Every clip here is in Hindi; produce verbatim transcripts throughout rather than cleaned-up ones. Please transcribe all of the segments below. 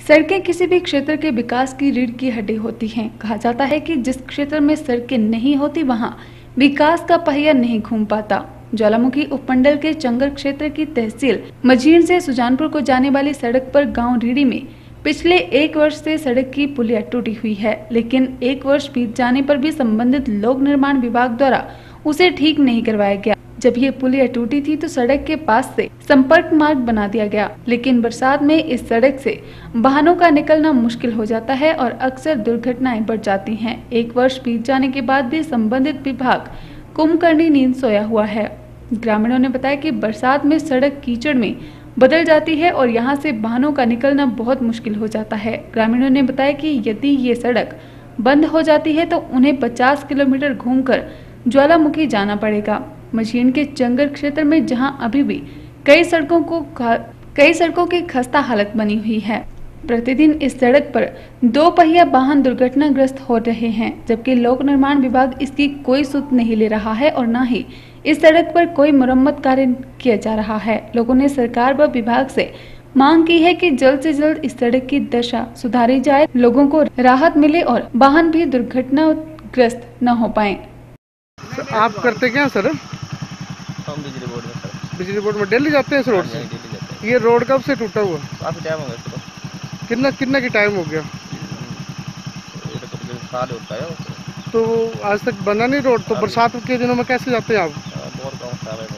सड़कें किसी भी क्षेत्र के विकास की रीढ़ की हड्डी होती हैं। कहा जाता है कि जिस क्षेत्र में सड़कें नहीं होती वहां विकास का पहिया नहीं घूम पाता। ज्वालामुखी उपमंडल के चंगर क्षेत्र की तहसील मझीण से सुजानपुर को जाने वाली सड़क पर गांव रीड़ी में पिछले एक वर्ष से सड़क की पुलिया टूटी हुई है, लेकिन एक वर्ष बीत जाने पर भी संबंधित लोक निर्माण विभाग द्वारा उसे ठीक नहीं करवाया गया। जब ये पुलिया टूटी थी तो सड़क के पास से संपर्क मार्ग बना दिया गया, लेकिन बरसात में इस सड़क से वाहनों का निकलना मुश्किल हो जाता है और अक्सर दुर्घटनाएं बढ़ जाती हैं। एक वर्ष बीत जाने के बाद भी संबंधित विभाग कुंभकर्णी नींद सोया हुआ है। ग्रामीणों ने बताया कि बरसात में सड़क कीचड़ में बदल जाती है और यहां से वाहनों का निकलना बहुत मुश्किल हो जाता है। ग्रामीणों ने बताया कि यदि ये सड़क बंद हो जाती है तो उन्हें पचास किलोमीटर घूमकर ज्वालामुखी जाना पड़ेगा। मझीण के चंगर क्षेत्र में जहां अभी भी कई सड़कों को कई सड़कों की खस्ता हालत बनी हुई है, प्रतिदिन इस सड़क पर दो पहिया वाहन दुर्घटनाग्रस्त हो रहे हैं, जबकि लोक निर्माण विभाग इसकी कोई सुध नहीं ले रहा है और न ही इस सड़क पर कोई मरम्मत कार्य किया जा रहा है। लोगों ने सरकार व विभाग से मांग की है कि जल्द से जल्द इस सड़क की दशा सुधारी जाए, लोगों को राहत मिले और वाहन भी दुर्घटनाग्रस्त न हो पाए। आप करते क्या सर? हम बिजली बोर्ड में सर। बिजली बोर्ड में डेली जाते हैं इस रोड से? डेली जाते हैं। ये रोड कब से टूटा हुआ? काफी टाइम हो गया इसको। कितना कितना की टाइम हो गया? ये तो कुछ साल होता है उसको। तो आज तक बना नहीं रोड, तो बरसात के दिनों में कैसे जाते हैं आप? बहुत कम साल है।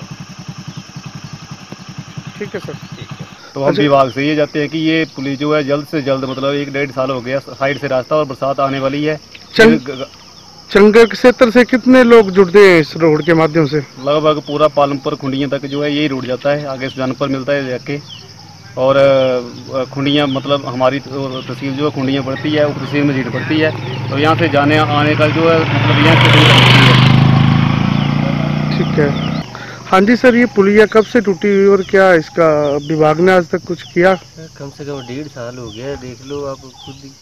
ठीक है सर। ठीक है। तो हम विभाग से ये जाते हैं कि ये पुलिस जो है जल्द से जल्द, मतलब एक डेढ़ साल हो गया साइड से रास्ता और बरसात आने वाली है। चंग... चंगर क्षेत्र से कितने लोग जुड़ते हैं इस रोड के माध्यम से? लगभग पूरा पालमपुर खुंडियां तक जो है यही रूट जाता है, आगे सुजानपुर मिलता है जाके, और खुंडियां मतलब हमारी तहसील जो है खुंडियां पड़ती है, उप तहसील मझीण पड़ती है, तो यहाँ से जाने आने का जो है मतलब यहाँ से। ठीक है। हाँ जी सर, ये पुलिया कब से टूटी हुई और क्या इसका विभाग ने आज तक कुछ किया? कम से कम डेढ़ साल हो गया, देख लो आप खुद ही।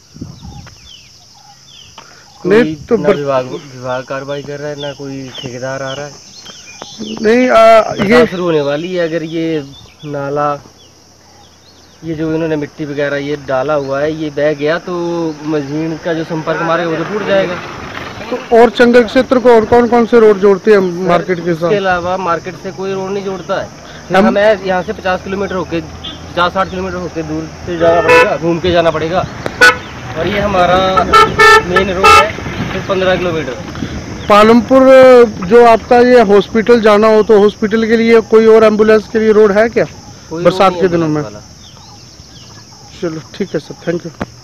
नहीं तो ना विभाग विभाग कार्रवाई कर रहा है, ना कोई ठेकेदार आ रहा है। नहीं आ, ये शुरू होने वाली है। अगर ये नाला, ये जो इन्होंने मिट्टी वगैरह ये डाला हुआ है, ये बह गया तो मझीण का जो संपर्क मारेगा वो तो टूट जाएगा। तो और चंगर क्षेत्र को और कौन कौन से रोड जोड़ते हैं मार्केट के साथ? इसके अलावा मार्केट से कोई रोड नहीं जोड़ता है। हमें यहाँ से पचास किलोमीटर होके पचास साठ किलोमीटर होके दूर से जाना पड़ेगा, घूम के जाना पड़ेगा। और ये हमारा मेन रोड है फिर पंद्रह किलोमीटर। पालमपुर जो आपका ये हॉस्पिटल जाना हो तो हॉस्पिटल के लिए कोई और एम्बुलेंस के लिए रोड है क्या बरसात के दिनों में? चलो ठीक है सर, थैंक यू।